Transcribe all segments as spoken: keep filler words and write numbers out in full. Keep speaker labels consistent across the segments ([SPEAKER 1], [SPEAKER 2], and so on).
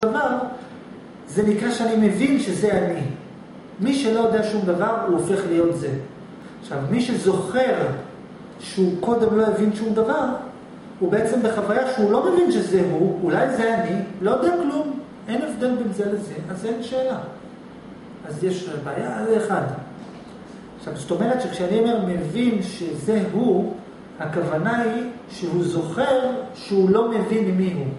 [SPEAKER 1] דבר, זה נקרא שאני מבין שזה אני. מי שלא יודע שום דבר, הוא הופך להיות זה. עכשיו, מי שזוכר שהוא קודם לא הבין שום דבר, הוא בעצם בחוויה שהוא לא מבין שזה הוא, אולי זה אני, לא יודע כלום, אין הבדל בין זה לזה, אז אין שאלה. אז יש בעיה, זה אחד. עכשיו, זאת אומרת שכשאני אומר מבין שזה הוא, הכוונה היא שהוא זוכר שהוא לא מבין מי הוא.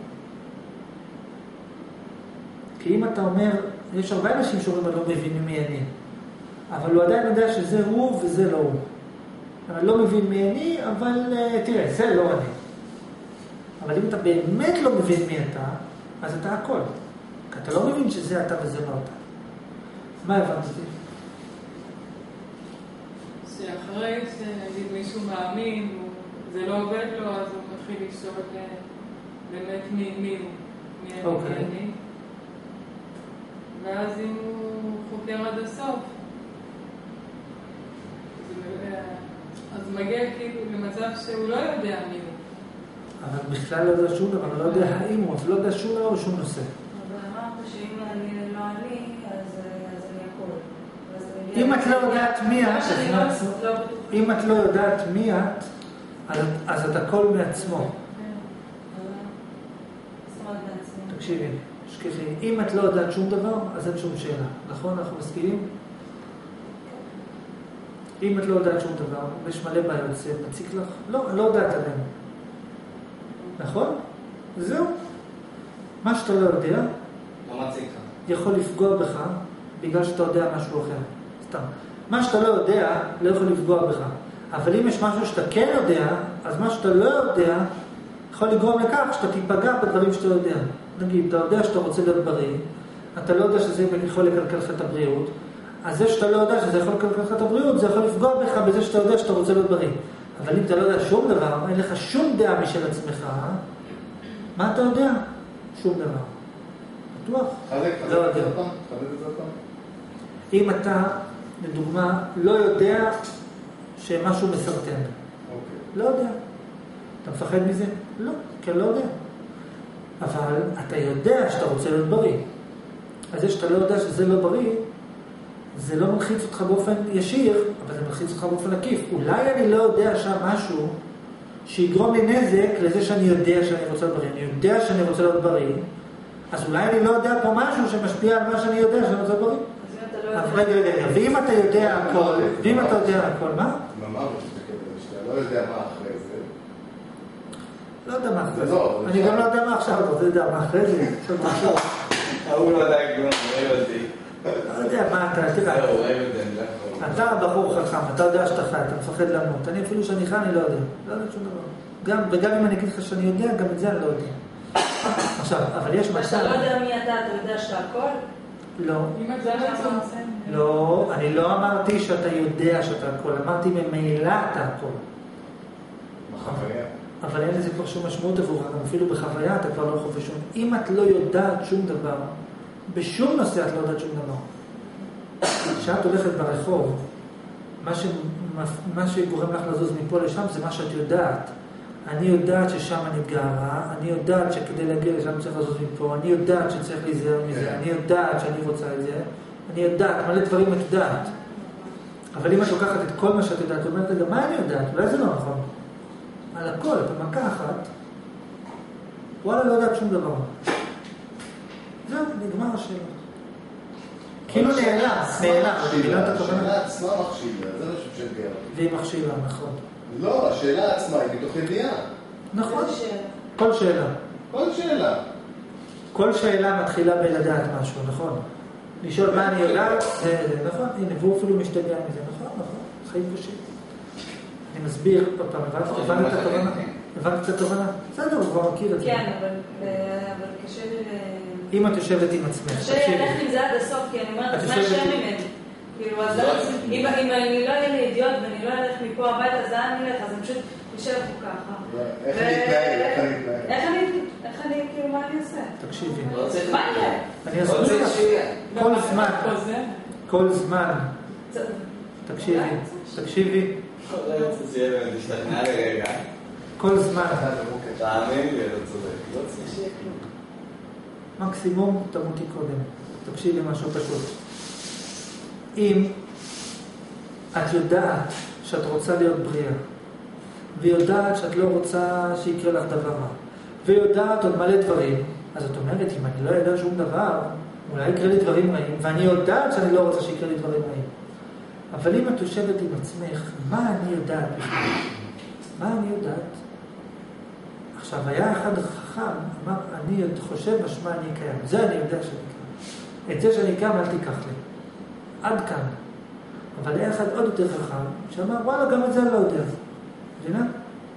[SPEAKER 1] כי אם אתה אומר, יש הרבה אנשים שאומרים, אני לא מבין מי אני, אבל הוא עדיין יודע שזה הוא וזה לא הוא. אני לא מבין מי אני, אבל תראה, זה לא אני. אבל אם אתה באמת לא מבין מי אתה, אז אתה הכל. כי אתה לא מבין שזה אתה וזה לא אתה. מה הבנתי?
[SPEAKER 2] שאחרי שנגיד מישהו מאמין, זה לא עובד לו, אז הוא מתחיל לשאול באמת מי הוא, מי אני. ואז אם הוא חוקר עד הסוף, אז מגיע כאילו למצב שהוא לא יודע מי הוא.
[SPEAKER 1] אבל בכלל לא יודע שום דבר, לא יודע האם הוא, אבל לא יודע שום דבר או שום נושא.
[SPEAKER 3] אבל אמרת שאם אני לא אני, אז אני הכל.
[SPEAKER 1] אם את לא יודעת מי את, אם את לא יודעת מי את, אז את הכל מעצמו. תקשיבי, שכחי, אם את לא יודעת שום דבר, אז אין שום שאלה. נכון? אנחנו מסכימים? אם את לא יודעת שום דבר, ויש מלא בעיות, זה מציק לך? לא, אני לא יודעת עליהם. נכון? זהו. מה שאתה לא יודע,
[SPEAKER 4] לא מציק.
[SPEAKER 1] יכול לפגוע בך, בגלל שאתה יודע משהו אחר. סתם. מה שאתה לא יודע, לא יכול לפגוע בך. אבל אם יש משהו שאתה כן יודע, אז מה שאתה לא יודע, יכול לגרום לכך שאתה תיפגע בדברים שאתה יודע. נגיד, אתה יודע שאתה רוצה להיות בריא, אתה לא יודע שזה יכול לקלקל לך את הבריאות, אז זה שאתה לא יודע שזה יכול לקלקל לך את הבריאות, זה יכול לפגוע בך בזה שאתה יודע שאתה רוצה להיות בריא. אבל אם אתה לא יודע שום דבר, אין לך שום דעה משל עצמך, מה אתה יודע? שום דבר. בטוח?
[SPEAKER 5] חלק,
[SPEAKER 1] לא יודע. אם אתה, לדוגמה, לא יודע שמשהו מסרטן. לא יודע. אתה מפחד מזה? לא, כי אני לא יודע. אבל אתה יודע שאתה רוצה להיות בריא. אז זה שאתה לא יודע שזה לא בריא, זה לא מלחיץ אותך באופן ישיר, אבל זה מלחיץ אותך באופן עקיף. אולי אני לא יודע שם משהו שיגרום לי נזק לזה שאני יודע שאני רוצה להיות בריא. אני יודע שאני רוצה להיות בריא, אז אולי אני לא יודע פה משהו שמשפיע על מה שאני יודע שאני רוצה להיות בריא. אז רגע, רגע, רגע, ואם אתה יודע הכל, ואם אתה יודע הכל, מה?
[SPEAKER 5] ממש, שאתה לא יודע מה אחרי זה.
[SPEAKER 1] לא יודע מה אחרי זה. אני גם לא יודע מה עכשיו, אתה יודע מה אחרי זה.
[SPEAKER 4] הוא לא יודע כלום, הוא לא יודע.
[SPEAKER 1] לא יודע מה אתה, תראה. אתה בחור חכם, אתה יודע שאתה חי, אתה מפחד למות. אני אפילו שאני חי, אני לא יודע. לא יודע שום דבר. וגם אם אני אגיד לך שאני יודע, גם את זה אני לא יודע. עכשיו, אבל יש מצב...
[SPEAKER 3] אתה לא יודע מי אתה, אתה יודע שאתה הכל?
[SPEAKER 1] לא.
[SPEAKER 2] אם את זה בעצם...
[SPEAKER 1] לא, אני לא אמרתי שאתה יודע שאתה הכל, אמרתי ממילא אתה הכל.
[SPEAKER 5] בחוויה.
[SPEAKER 1] אבל אין לזה כבר שום משמעות עבורך, גם אפילו בחוויה אתה כבר לא חווה שום. אם את לא יודעת שום דבר, בשום נושא את לא יודעת שום דבר. כשאת הולכת ברחוב, מה, ש... מה שגורם לך לזוז מפה לשם זה מה שאת יודעת. אני יודעת ששם אני גרה, אני יודעת שכדי להגיע לשם צריך לזוז מפה, אני יודעת שצריך להיזהר מזה, אני יודעת שאני רוצה את זה, אני יודעת, מלא דברים את יודעת. אבל אם את לוקחת את כל מה שאת יודעת, את אומרת, גם מה אני יודעת? אולי זה לא נכון. על הכל, את במכה אחת, וואלה, לא יודעת שום דבר. זהו, נגמר השאלה. כאילו נעלם, נעלם.
[SPEAKER 5] השאלה עצמה מכשילה, זה לא שמשגע.
[SPEAKER 1] והיא מכשילה, נכון.
[SPEAKER 5] לא, השאלה עצמה היא מתוך ידיעה.
[SPEAKER 1] נכון. כל שאלה.
[SPEAKER 5] כל שאלה.
[SPEAKER 1] כל שאלה מתחילה בלדעת משהו, נכון? לשאול מה אני יודעת, זה נכון, הנה, והוא אפילו משתגע מזה, נכון, נכון, חיים קשים. אני מסביר, עוד פעם, הבנת את התובנה? הבנת את התובנה? בסדר, הוא כבר מכיר את זה.
[SPEAKER 3] כן, אבל קשה לי ל...
[SPEAKER 1] אם את יושבת עם עצמך,
[SPEAKER 3] קשה לי ללכת עם זה עד הסוף, כי אני אומרת, מה שם ממני? כאילו, אז אם אני לא אהיה לי אידיוט ואני לא אלך מפה הביתה, אז אני אלך, אז אני פשוט יושב פה ככה.
[SPEAKER 5] איך אני אתנהל? איך אני אתנהל?
[SPEAKER 3] איך אני, כאילו, מה אני עושה?
[SPEAKER 1] תקשיבי.
[SPEAKER 3] מה יהיה?
[SPEAKER 1] אני אסביר לך. כל זמן, כל זמן. תקשיבי, תקשיבי.
[SPEAKER 4] תשתכנע לרגע.
[SPEAKER 1] כל זמן.
[SPEAKER 4] תאמין לי, לא צודק. לא צריך שיהיה כלום.
[SPEAKER 1] מקסימום תמותי קודם. תקשיבי משהו פשוט. אם את יודעת שאת רוצה להיות בריאה, ויודעת שאת לא רוצה שיקרה לך דבר רע, ויודעת עוד מלא דברים, אז את אומרת, אם אני לא יודע שום דבר, אולי יקרה לי דברים רעים, ואני יודעת שאני לא רוצה שיקרה לי דברים רעים. אבל אם את יושבת עם עצמך, מה אני יודעת? מה אני יודעת? עכשיו, היה אחד חכם, אמר, אני חושב בשמה אני קיים. זה אני יודע שאני קיים. את זה שאני קיים, אל תיקח לי. עד כאן. אבל היה אחד עוד יותר חכם, שאמר, וואלה, גם את זה אני לא יודע. מבינה?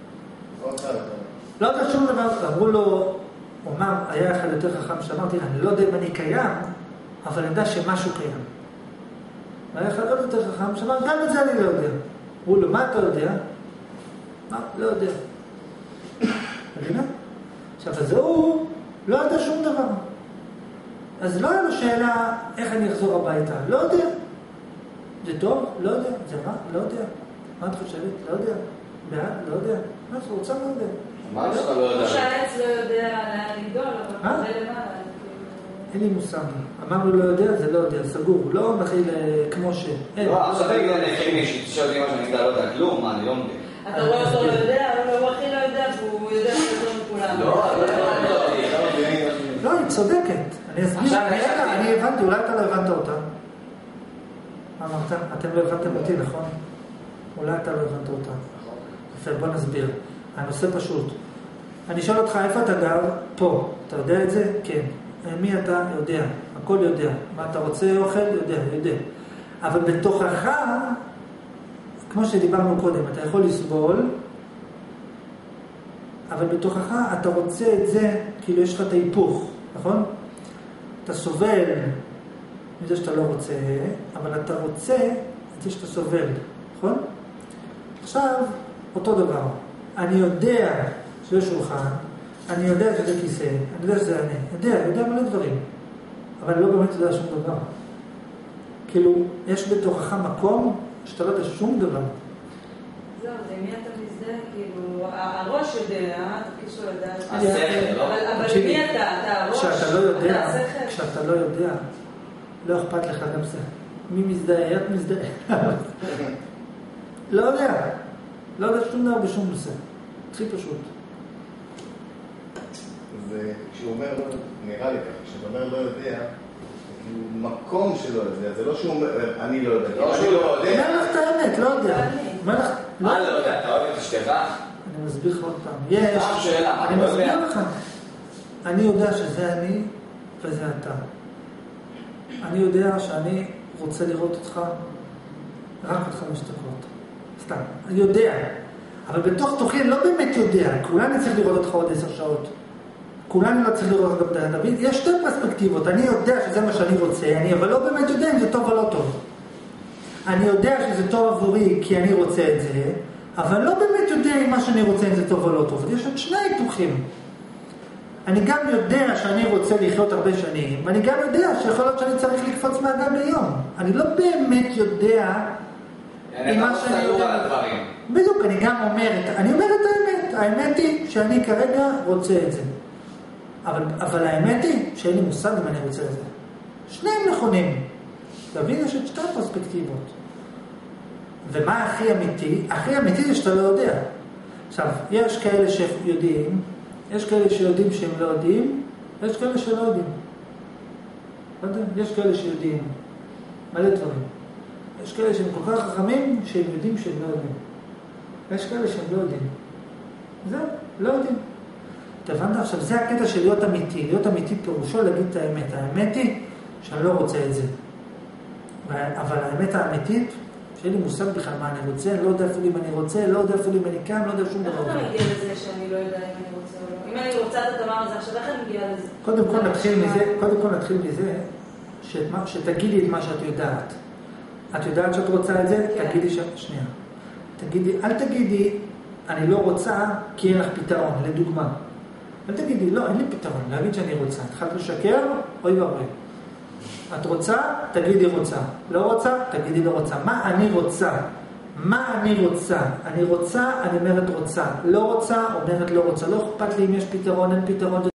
[SPEAKER 1] לא יודע שום דבר. אמרו לו, הוא אמר, היה אחד יותר חכם שאמרתי, אני לא יודע אם אני קיים, אבל אני יודע שמשהו קיים. היה אחד עוד יותר חכם שאמר, גם את זה אני לא יודע. אמרו לו, מה אתה יודע? מה? לא יודע. מבינה? עכשיו, אז הוא לא יודע שום דבר. אז לא היה לו שאלה איך אני אחזור הביתה. לא יודע. זה טוב? לא יודע. זה רע? לא יודע. מה את חושבת? לא יודע. בעד? לא יודע. מה את רוצה? לא יודע.
[SPEAKER 4] מה שאתה לא יודע?
[SPEAKER 3] שהעץ לא יודע לאן לגדול, אבל זה למעלה.
[SPEAKER 1] אין לי מושג. אמרנו לא יודע, זה לא יודע. סגור. לא מכיל כמו ש...
[SPEAKER 4] לא, עכשיו תגיד אני הכי מישהי, תשאל אותי מה שאני יודע, לא יודע כלום, מה, אני לא מבין.
[SPEAKER 3] אתה רואה אותו לא יודע, אבל הוא הכי לא יודע, והוא יודע יותר מכולם.
[SPEAKER 4] לא, לא, לא,
[SPEAKER 1] לא, היא צודקת. אני אסביר, אני הבנתי, אולי אתה לא הבנת אותה. אמרת, אתם לא הבנתם אותי, נכון? אולי אתה לא הבנת אותה. יפה, בוא נסביר. הנושא פשוט. אני שואל אותך, איפה אתה גר? פה. אתה יודע את זה? כן. מי אתה? יודע. הכל יודע. מה אתה רוצה? אוכל? יודע, יודע. אבל בתוכך, כמו שדיברנו קודם, אתה יכול לסבול, אבל בתוכך אתה רוצה את זה, כאילו יש לך את ההיפוך, נכון? אתה סובל מזה שאתה לא רוצה, אבל אתה רוצה את זה שאתה סובל, נכון? עכשיו, אותו דבר. אני יודע שזה שולחן, אני יודע שזה כיסא, אני יודע שזה אני, יודע, יודע מלא דברים, אבל אני לא באמת יודע שום דבר. כאילו, יש בתוכך מקום שאתה לא יודע שום דבר.
[SPEAKER 3] זהו, זה מי אתה מזדהה, כאילו, הראש יודע, תפקיד שלו לדעת.
[SPEAKER 4] השכל, לא?
[SPEAKER 3] אבל מי אתה? אתה הראש?
[SPEAKER 1] כשאתה לא יודע,
[SPEAKER 3] אתה השכל?
[SPEAKER 1] כשאתה לא יודע, לא אכפת לך גם זה. מי מזדהה? את מזדהה. לא יודע. לא יודע שום דבר בשום נושא. הכי פשוט.
[SPEAKER 5] וכשהוא אומר, נראה לי ככה, כשהוא אומר לא יודע, כאילו מקום שלא יודע, זה לא שהוא אומר, אני לא יודע, לא שהוא לא יודע.
[SPEAKER 1] אומר לך את האמת, לא יודע.
[SPEAKER 4] מה לא יודע? אתה אוהב את אשתך?
[SPEAKER 1] אני מסביר לך עוד פעם. יש,
[SPEAKER 4] שאלה,
[SPEAKER 1] אני מסביר לך. אני יודע שזה אני וזה אתה. אני יודע שאני רוצה לראות אותך רק עוד חמש דקות. סתם, אני יודע. אבל בתוך תוכי אני לא באמת יודע. כולן אני צריך לראות אותך עוד עשר שעות. כולן אני לא צריך לראות גם את הדוד. יש שתי פרספקטיבות. אני יודע שזה מה שאני רוצה, אני אבל לא באמת יודע אם זה טוב או לא טוב. אני יודע שזה טוב עבורי כי אני רוצה את זה, אבל לא באמת יודע אם מה שאני רוצה אם זה טוב או לא טוב. יש עוד שני היפוכים. אני גם יודע שאני רוצה לחיות הרבה שנים, ואני גם יודע שיכול להיות שאני צריך לקפוץ מהגג ליום. אני לא באמת יודע אם מה שאני יודע... בדיוק, אני גם אומרת, אני אומרת את האמת. האמת היא שאני כרגע רוצה את זה. אבל, אבל האמת היא שאין לי מושג אם אני רוצה את זה. שניהם נכונים. תבין, יש את שתי פרספקטיבות. ומה הכי אמיתי? הכי אמיתי זה שאתה לא יודע. עכשיו, יש כאלה שיודעים, יש כאלה שיודעים שהם לא יודעים, ויש כאלה שלא יודעים. לא יודע, יש כאלה שיודעים מלא דברים. יש כאלה שהם כל כך חכמים שהם יודעים שהם לא יודעים. ויש כאלה שהם לא יודעים. זהו, לא יודעים. תבנת עכשיו, זה הקטע של להיות אמיתי. להיות אמיתי פירושו להגיד את האמת. האמת היא שאני לא רוצה את זה. אבל האמת האמיתית, שאין לי מושג בכלל מה אני רוצה, לא יודע אפילו אם אני רוצה, לא יודע אפילו אם אני קם, לא יודע שום דבר.
[SPEAKER 3] איך אתה מגיע לזה שאני לא יודע אם אני רוצה או לא? אם אני רוצה את הדבר הזה, עכשיו איך אני מגיעה לזה?
[SPEAKER 1] קודם כל נתחיל מזה, קודם כל נתחיל מזה, שתגידי את מה שאת יודעת. את יודעת שאת רוצה את זה? תגידי ש... שנייה. תגידי, אל תגידי, אני לא רוצה כי אין לך פתרון, לדוגמה. אל תגידי, לא, אין לי פתרון, להגיד שאני רוצה. התחלת לשקר, אוי ואבוי. את רוצה? תגידי רוצה. לא רוצה? תגידי לא רוצה. מה אני רוצה? מה אני רוצה? אני רוצה, אני אומרת רוצה. לא רוצה, אומרת לא רוצה. לא אכפת לי אם יש פתרון, אין פתרון.